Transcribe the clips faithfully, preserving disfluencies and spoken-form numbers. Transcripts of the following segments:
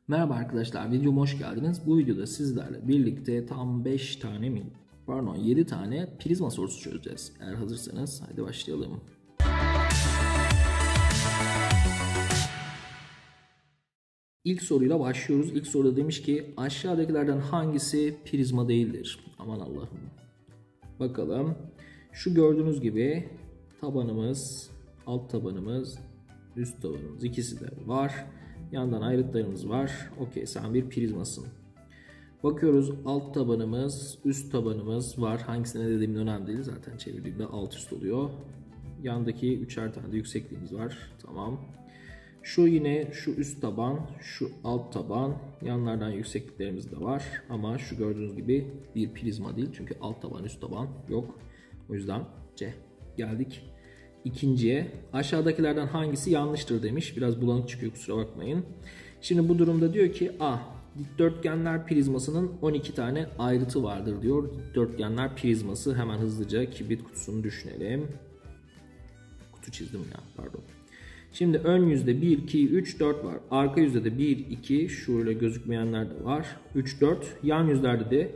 Merhaba arkadaşlar, videoma hoş geldiniz. Bu videoda sizlerle birlikte tam beş tane mi, pardon yedi tane prizma sorusu çözeceğiz. Eğer hazırsanız hadi başlayalım. İlk soruyla başlıyoruz. İlk soruda demiş ki aşağıdakilerden hangisi prizma değildir? Aman Allah'ım. Bakalım. Şu gördüğünüz gibi tabanımız, alt tabanımız, üst tabanımız ikisi de var. Yandan ayrıtlarımız var. Okey, sen bir prizmasın. Bakıyoruz, alt tabanımız, üst tabanımız var. Hangisine dediğimin önemli değil. Zaten çevirdiğimde alt üst oluyor. Yandaki üçer tane de yüksekliğimiz var. Tamam. Şu yine şu üst taban, şu alt taban. Yanlardan yüksekliklerimiz de var. Ama şu gördüğünüz gibi bir prizma değil. Çünkü alt taban, üst taban yok. O yüzden C. Geldik İkinciye, aşağıdakilerden hangisi yanlıştır demiş. Biraz bulanık çıkıyor, kusura bakmayın. Şimdi bu durumda diyor ki A. Dikdörtgenler prizmasının on iki tane ayrıtı vardır diyor. Dikdörtgenler prizması, hemen hızlıca kibrit kutusunu düşünelim. Kutu çizdim ya, pardon. Şimdi ön yüzde bir, iki, üç, dört var. Arka yüzde de bir, iki, şöyle gözükmeyenler de var. üç, dört. Yan yüzlerde de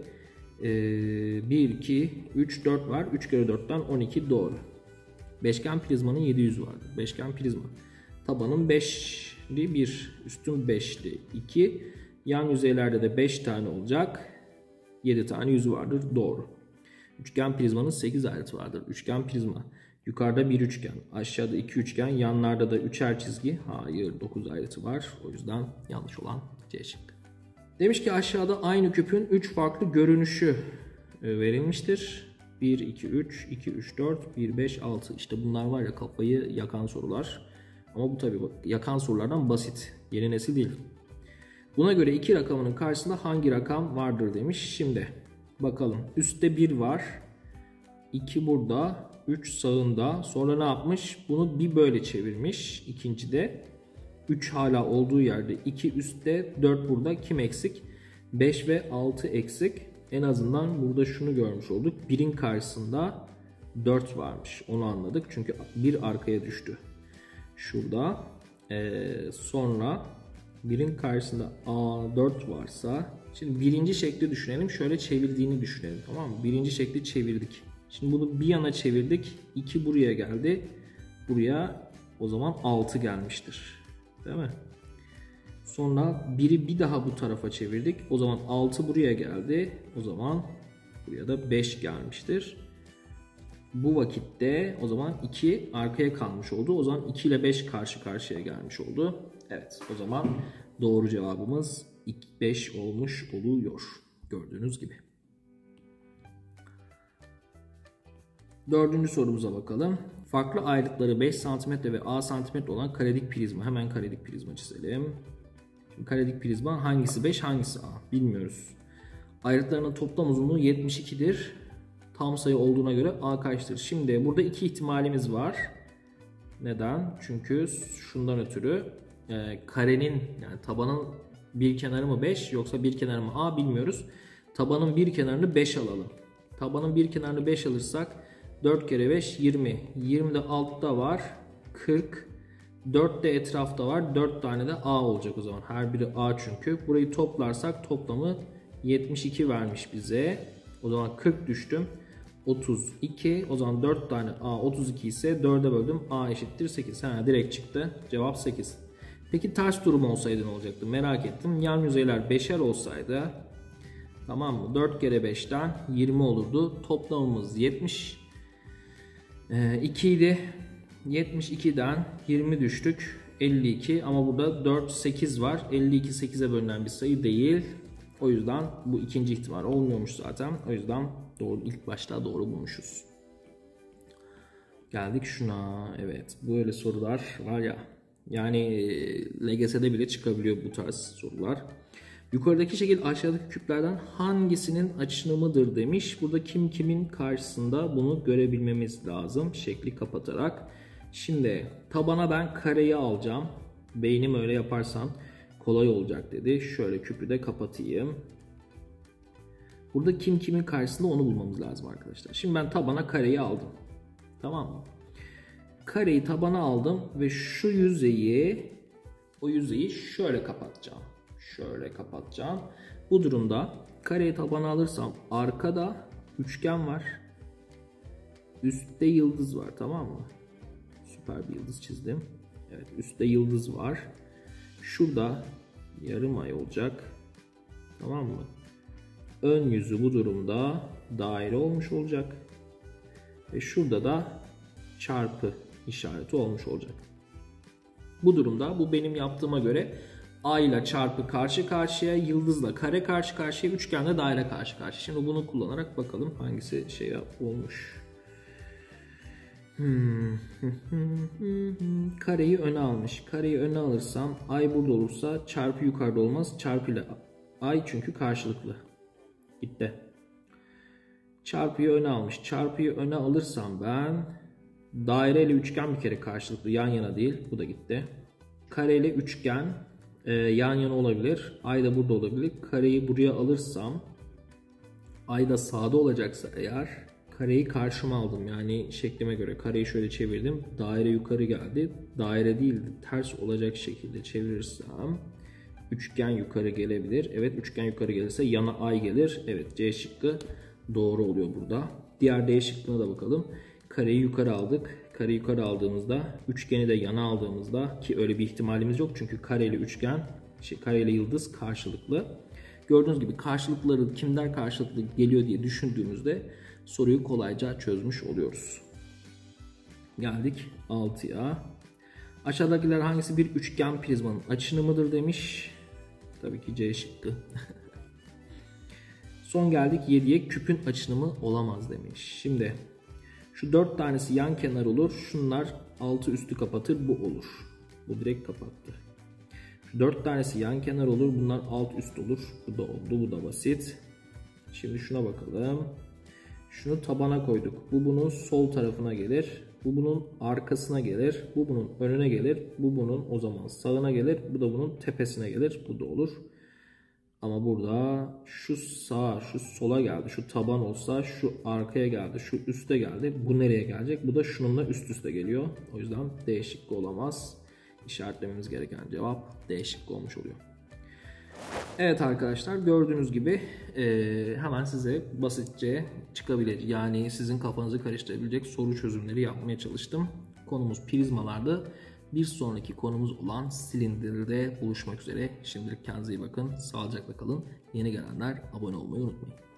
bir, iki, üç, dört var. üç kere dörtten on iki doğru. Beşgen prizmanın yedi yüzü vardır. Beşgen prizma. Tabanın beşli bir, üstün beşli iki. Yan yüzeylerde de beş tane olacak. yedi tane yüzü vardır. Doğru. Üçgen prizmanın sekiz ayrıtı vardır. Üçgen prizma. Yukarıda bir üçgen, aşağıda iki üçgen, yanlarda da üçer çizgi. Hayır, dokuz ayrıtı var. O yüzden yanlış olan C şıkkı. Demiş ki aşağıda aynı küpün üç farklı görünüşü verilmiştir. bir, iki, üç, iki, üç, dört, bir, beş, altı. İşte bunlar var ya, kafayı yakan sorular. Ama bu tabii yakan sorulardan basit. Yeni nesil değil. Buna göre iki rakamının karşısında hangi rakam vardır demiş. Şimdi bakalım. Üstte bir var. iki burada. üç sağında. Sonra ne yapmış? Bunu bir böyle çevirmiş. İkincide. üç hala olduğu yerde. iki üstte. dört burada. Kim eksik? beş ve altı eksik. En azından burada şunu görmüş olduk. birin karşısında dört varmış. Onu anladık. Çünkü bir arkaya düştü. Şurada. Ee, sonra birin karşısında A dört varsa. Şimdi birinci şekli düşünelim. Şöyle çevirdiğini düşünelim. Tamam mı? Birinci şekli çevirdik. Şimdi bunu bir yana çevirdik. iki buraya geldi. Buraya o zaman altı gelmiştir. Değil mi? Sonra biri bir daha bu tarafa çevirdik. O zaman altı buraya geldi. O zaman buraya da beş gelmiştir. Bu vakitte o zaman iki arkaya kalmış oldu. O zaman iki ile beş karşı karşıya gelmiş oldu. Evet, o zaman doğru cevabımız beş olmuş oluyor. Gördüğünüz gibi. Dördüncü sorumuza bakalım. Farklı ayrıtları beş santimetre ve A santimetre olan karedik prizma. Hemen karedik prizma çizelim. Karedik prizma hangisi beş, hangisi A? Bilmiyoruz. Ayrıtlarının toplam uzunluğu yetmiş iki'dir. Tam sayı olduğuna göre A kaçtır? Şimdi burada iki ihtimalimiz var. Neden? Çünkü şundan ötürü e, karenin, yani tabanın bir kenarı mı beş yoksa bir kenarı mı A bilmiyoruz. Tabanın bir kenarını beş alalım. Tabanın bir kenarını beş alırsak dört kere beş yirmi. yirmi de altta var. kırk. dört de etrafta var. dört tane de A olacak o zaman. Her biri A çünkü. Burayı toplarsak toplamı yetmiş iki vermiş bize. O zaman kırk düştüm. otuz iki. O zaman dört tane A otuz iki ise dörde böldüm. A eşittir sekiz. Ha, direkt çıktı. Cevap sekiz. Peki ters durum olsaydı ne olacaktı? Merak ettim. Yan yüzeyler beşer olsaydı, tamam mı? dört kere beşten yirmi olurdu. Toplamımız yetmiş iki idi. yetmiş iki'den yirmi düştük. elli iki, ama burada dört, sekiz var. elli iki sekize bölünen bir sayı değil. O yüzden bu ikinci ihtimal olmuyormuş zaten. O yüzden doğru, ilk başta doğru bulmuşuz. Geldik şuna. Evet, böyle sorular var ya. Yani L G S'de bile çıkabiliyor bu tarz sorular. Yukarıdaki şekil aşağıdaki küplerden hangisinin açınımıdır demiş. Burada kim kimin karşısında bunu görebilmemiz lazım. Şekli kapatarak. Şimdi tabana ben kareyi alacağım. Beynim öyle yaparsan kolay olacak dedi. Şöyle küpü de kapatayım. Burada kim kimin karşısında onu bulmamız lazım arkadaşlar. Şimdi ben tabana kareyi aldım. Tamam mı? Kareyi tabana aldım ve şu yüzeyi, o yüzeyi şöyle kapatacağım. Şöyle kapatacağım. Bu durumda kareyi tabana alırsam arkada üçgen var. Üstte yıldız var, tamam mı? Süper bir yıldız çizdim. Evet, üstte yıldız var. Şurada yarım ay olacak. Tamam mı? Ön yüzü bu durumda daire olmuş olacak. Ve şurada da çarpı işareti olmuş olacak. Bu durumda bu benim yaptığıma göre ay ile çarpı karşı karşıya, yıldızla kare karşı karşıya, üçgenle daire karşı karşıya. Şimdi bunu kullanarak bakalım hangisi şey olmuş. Hmm. Kareyi öne almış. Kareyi öne alırsam ay burada olursa çarpı yukarıda olmaz. Çarpı ile ay çünkü karşılıklı. Gitti. Çarpıyı öne almış. Çarpıyı öne alırsam ben daire ile üçgen bir kere karşılıklı, yan yana değil. Bu da gitti. Kare ile üçgen e, yan yana olabilir. Ay da burada olabilir. Kareyi buraya alırsam ay da sağda olacaksa eğer kareyi karşıma aldım. Yani şeklime göre kareyi şöyle çevirdim. Daire yukarı geldi. Daire değil de ters olacak şekilde çevirirsem üçgen yukarı gelebilir. Evet, üçgen yukarı gelirse yana ay gelir. Evet, C şıkkı doğru oluyor burada. Diğer D şıkkına da bakalım. Kareyi yukarı aldık. Kareyi yukarı aldığımızda, üçgeni de yana aldığımızda, ki öyle bir ihtimalimiz yok çünkü kare ile üçgen, şey, kare ile yıldız karşılıklı. Gördüğünüz gibi karşılıkları kimler karşılıklı geliyor diye düşündüğümüzde soruyu kolayca çözmüş oluyoruz. Geldik altıya. Aşağıdakiler hangisi bir üçgen prizmanın açınımıdır demiş. Tabii ki C şıkkı. Son geldik yediye, küpün açınımı olamaz demiş. Şimdi şu dört tanesi yan kenar olur. Şunlar altı üstü kapatır. Bu olur. Bu direkt kapattı. Şu dört tanesi yan kenar olur. Bunlar alt üst olur. Bu da oldu. Bu da basit. Şimdi şuna bakalım. Şunu tabana koyduk. Bu bunun sol tarafına gelir. Bu bunun arkasına gelir. Bu bunun önüne gelir. Bu bunun o zaman sağına gelir. Bu da bunun tepesine gelir. Bu da olur. Ama burada şu sağa, şu sola geldi. Şu taban olsa şu arkaya geldi. Şu üste geldi. Bu nereye gelecek? Bu da şununla üst üste geliyor. O yüzden D şıkkı olamaz. İşaretlememiz gereken cevap D şıkkı olmuş oluyor. Evet arkadaşlar, gördüğünüz gibi e, hemen size basitçe çıkabilecek, yani sizin kafanızı karıştırabilecek soru çözümleri yapmaya çalıştım. Konumuz prizmalardı. Bir sonraki konumuz olan silindirde buluşmak üzere. Şimdilik kendinize iyi bakın. Sağlıcakla kalın. Yeni gelenler abone olmayı unutmayın.